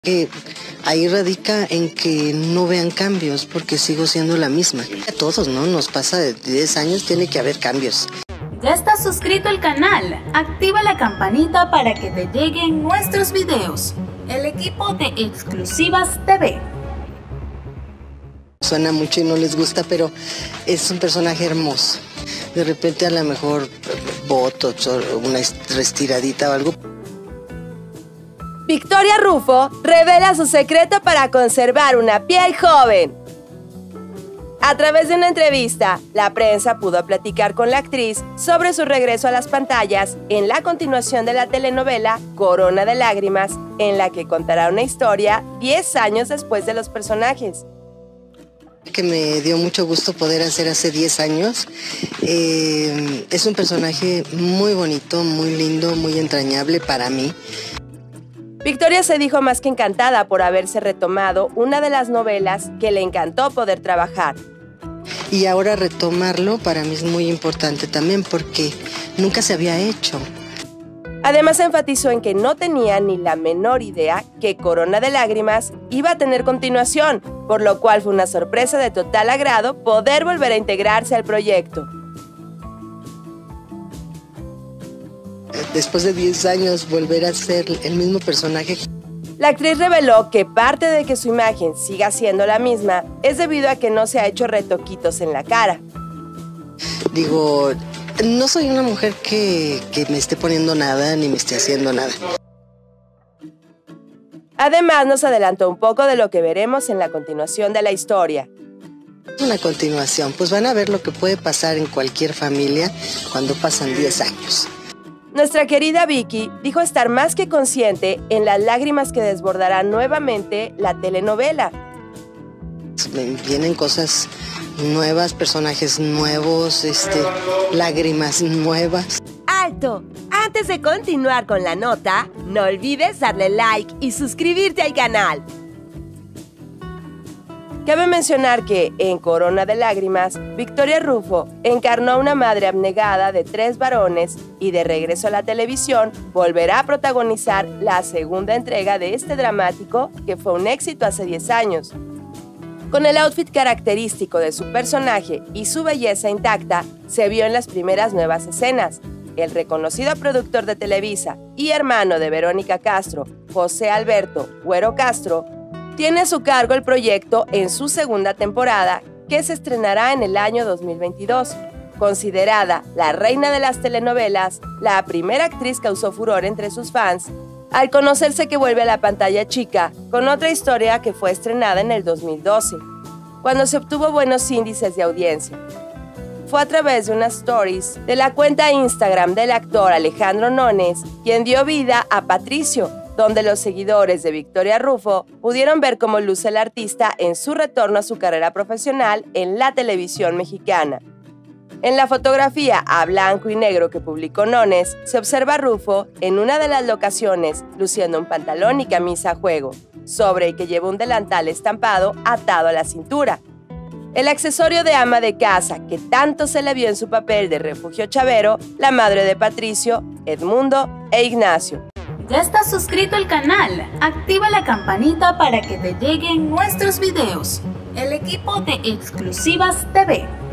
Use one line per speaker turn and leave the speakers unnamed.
Ahí radica en que no vean cambios, porque sigo siendo la misma. A todos, ¿no? Nos pasa de 10 años, tiene que haber cambios.
¿Ya estás suscrito al canal? Activa la campanita para que te lleguen nuestros videos. El equipo de Exclusivas TV.
Suena mucho y no les gusta, pero es un personaje hermoso. De repente a lo mejor botox o una restiradita o algo.
Victoria Rufo revela su secreto para conservar una piel joven. A través de una entrevista, la prensa pudo platicar con la actriz sobre su regreso a las pantallas en la continuación de la telenovela Corona de Lágrimas, en la que contará una historia 10 años después de los personajes.
Que me dio mucho gusto poder hacer hace 10 años. Es un personaje muy bonito, muy lindo, muy entrañable para mí.
Victoria se dijo más que encantada por haberse retomado una de las novelas que le encantó poder trabajar.
Y ahora retomarlo para mí es muy importante también porque nunca se había hecho.
Además enfatizó en que no tenía ni la menor idea que Corona de Lágrimas iba a tener continuación, por lo cual fue una sorpresa de total agrado poder volver a integrarse al proyecto.
Después de 10 años volver a ser el mismo personaje.
La actriz reveló que parte de que su imagen siga siendo la misma es debido a que no se ha hecho retoquitos en la cara.
Digo, no soy una mujer que me esté poniendo nada ni me esté haciendo nada.
Además nos adelantó un poco de lo que veremos en la continuación de la historia.
Una continuación, pues van a ver lo que puede pasar en cualquier familia cuando pasan 10 años.
Nuestra querida Vicky dijo estar más que consciente en las lágrimas que desbordarán nuevamente la telenovela.
Vienen cosas nuevas, personajes nuevos, lágrimas nuevas.
¡Alto! Antes de continuar con la nota, no olvides darle like y suscribirte al canal. Cabe mencionar que, en Corona de Lágrimas, Victoria Rufo encarnó a una madre abnegada de 3 varones y de regreso a la televisión volverá a protagonizar la segunda entrega de este dramático que fue un éxito hace 10 años. Con el outfit característico de su personaje y su belleza intacta, se vio en las primeras nuevas escenas. El reconocido productor de Televisa y hermano de Verónica Castro, José Alberto Güero Castro, tiene a su cargo el proyecto en su segunda temporada, que se estrenará en el año 2022. Considerada la reina de las telenovelas, la primera actriz causó furor entre sus fans al conocerse que vuelve a la pantalla chica con otra historia que fue estrenada en el 2012, cuando se obtuvo buenos índices de audiencia. Fue a través de unas stories de la cuenta Instagram del actor Alejandro Nones quien dio vida a Patricio, donde los seguidores de Victoria Rufo pudieron ver cómo luce el artista en su retorno a su carrera profesional en la televisión mexicana. En la fotografía a blanco y negro que publicó Nones, se observa a Rufo en una de las locaciones luciendo un pantalón y camisa a juego, sobre el que lleva un delantal estampado atado a la cintura. El accesorio de ama de casa que tanto se le vio en su papel de Refugio Chavero, la madre de Patricio, Edmundo e Ignacio.
¿Ya estás suscrito al canal? Activa la campanita para que te lleguen nuestros videos. El equipo de Exclusivas TV.